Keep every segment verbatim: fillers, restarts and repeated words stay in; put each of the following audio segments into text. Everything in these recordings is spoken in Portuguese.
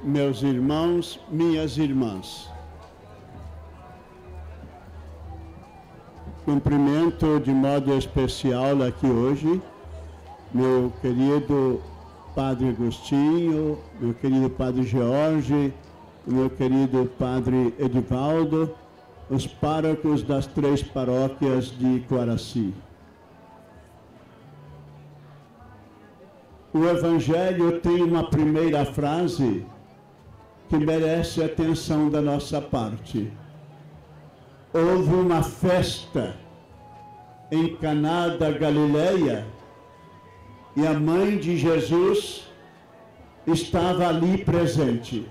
meus irmãos, minhas irmãs. Cumprimento de modo especial aqui hoje meu querido Padre Agostinho, meu querido Padre Jorge, meu querido Padre Edivaldo, os párocos das três paróquias de Coaraci. O Evangelho tem uma primeira frase que merece a atenção da nossa parte. Houve uma festa em Caná da Galileia e a mãe de Jesus estava ali presente.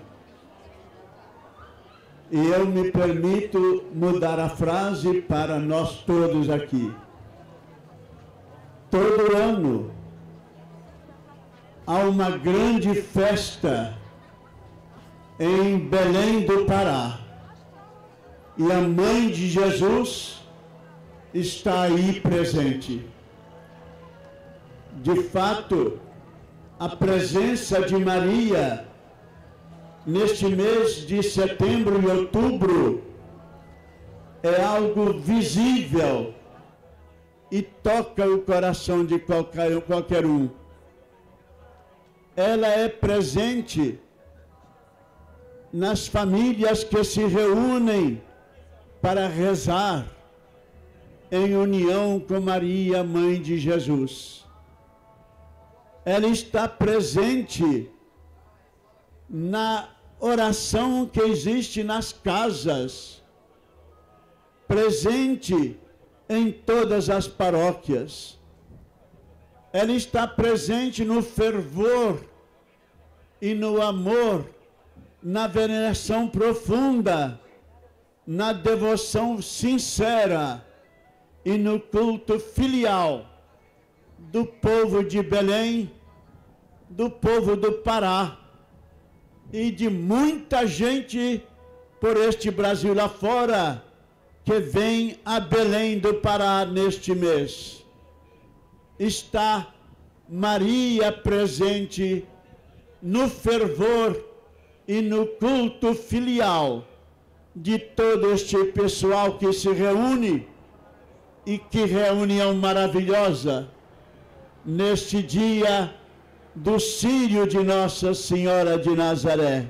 E eu me permito mudar a frase para nós todos aqui. Todo ano há uma grande festa em Belém do Pará. E a mãe de Jesus está aí presente. De fato, a presença de Maria neste mês de setembro e outubro é algo visível e toca o coração de qualquer, qualquer um. Ela é presente nas famílias que se reúnem para rezar em união com Maria, mãe de Jesus. Ela está presente na oração que existe nas casas, presente em todas as paróquias. Ela está presente no fervor e no amor, na veneração profunda, na devoção sincera e no culto filial do povo de Belém, do povo do Pará e de muita gente por este Brasil lá fora que vem a Belém do Pará neste mês. Está Maria presente no fervor e no culto filial de todo este pessoal que se reúne, e que reunião maravilhosa neste dia do Círio de Nossa Senhora de Nazaré.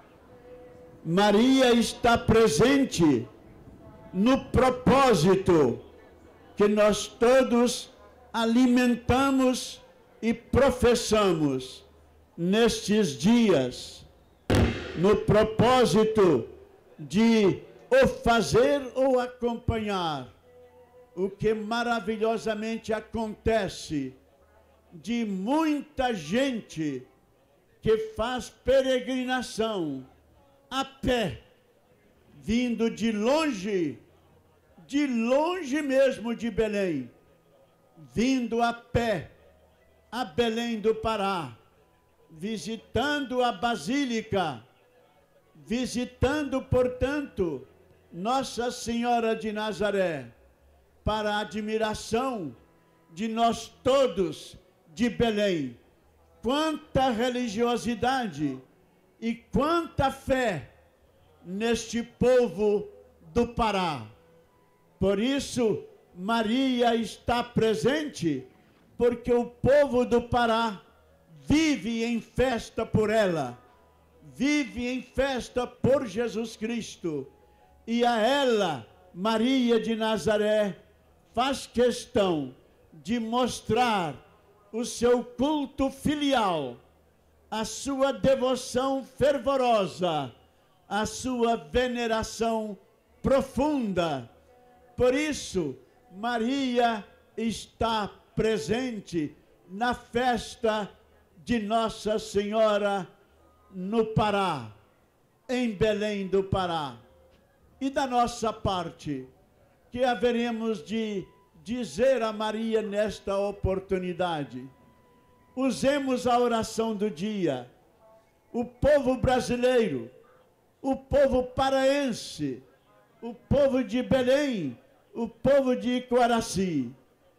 Maria está presente no propósito que nós todos alimentamos e professamos nestes dias, no propósito de ou fazer ou acompanhar o que maravilhosamente acontece de muita gente que faz peregrinação a pé, vindo de longe, de longe mesmo de Belém, vindo a pé a Belém do Pará, visitando a Basílica, visitando, portanto, Nossa Senhora de Nazaré, para a admiração de nós todos de Belém. Quanta religiosidade e quanta fé neste povo do Pará. Por isso, Maria está presente, porque o povo do Pará vive em festa por ela, vive em festa por Jesus Cristo, e a ela, Maria de Nazaré, faz questão de mostrar o seu culto filial, a sua devoção fervorosa, a sua veneração profunda. Por isso, Maria está presente na festa de Nossa Senhora no Pará, em Belém do Pará. E da nossa parte, que haveremos de dizer a Maria nesta oportunidade? Usemos a oração do dia. O povo brasileiro, o povo paraense, o povo de Belém, o povo de Coaraci,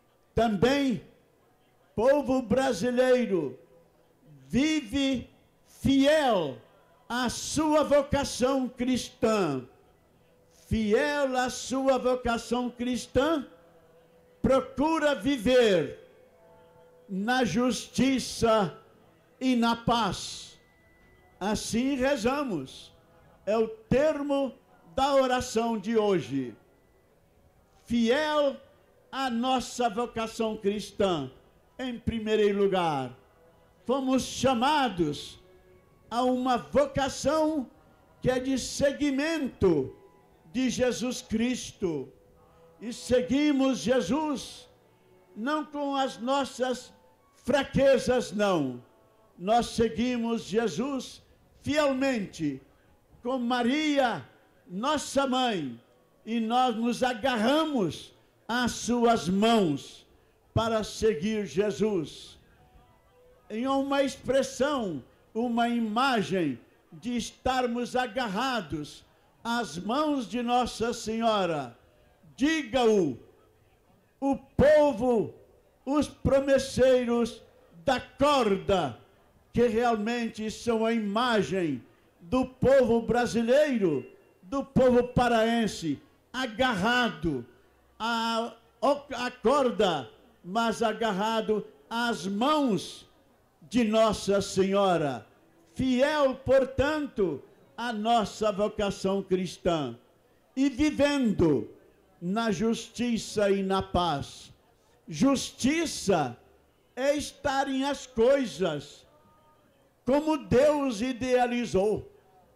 também povo brasileiro, vive fiel à sua vocação cristã, fiel à sua vocação cristã, procura viver na justiça e na paz. Assim rezamos. É o termo da oração de hoje. Fiel à nossa vocação cristã, em primeiro lugar, fomos chamados a uma vocação que é de seguimento de Jesus Cristo. E seguimos Jesus não com as nossas fraquezas, não. Nós seguimos Jesus fielmente, com Maria, nossa mãe, e nós nos agarramos às suas mãos para seguir Jesus. Em uma expressão, uma imagem de estarmos agarrados às mãos de Nossa Senhora, diga-o, o povo, os promesseiros da corda, que realmente são a imagem do povo brasileiro, do povo paraense, agarrado à, à corda, mas agarrado às mãos de Nossa Senhora, fiel, portanto, à nossa vocação cristã, e vivendo na justiça e na paz. Justiça é estarem as coisas como Deus idealizou.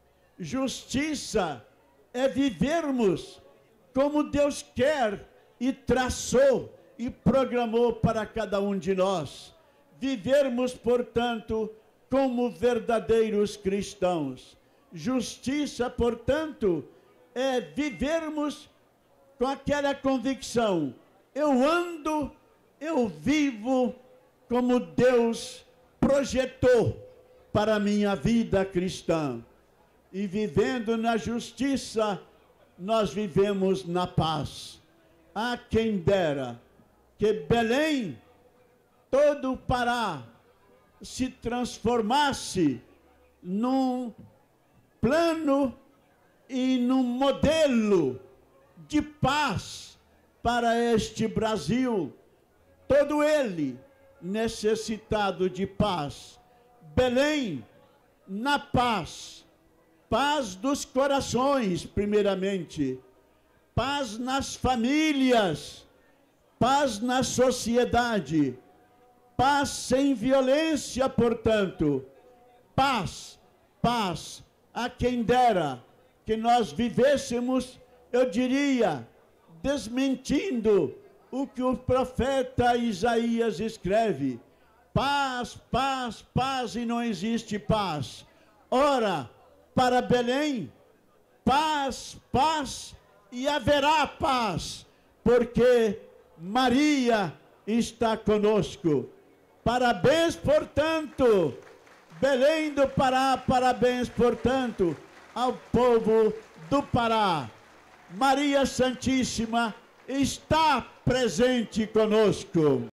Justiça é vivermos como Deus quer e traçou e programou para cada um de nós. Vivermos, portanto, como verdadeiros cristãos. Justiça, portanto, é vivermos com aquela convicção: eu ando, eu vivo como Deus projetou para a minha vida cristã. E vivendo na justiça, nós vivemos na paz. Há quem dera que Belém, todo o Pará, se transformasse num plano e num modelo de paz para este Brasil, todo ele necessitado de paz. Belém, na paz, paz dos corações, primeiramente, paz nas famílias, paz na sociedade, paz sem violência, portanto, paz, paz, a quem dera que nós vivêssemos, eu diria, desmentindo o que o profeta Isaías escreve: paz, paz, paz, e não existe paz. Ora, para Belém, paz, paz, e haverá paz, porque Maria está conosco. Parabéns, portanto, Belém do Pará, parabéns, portanto, ao povo do Pará. Maria Santíssima está presente conosco.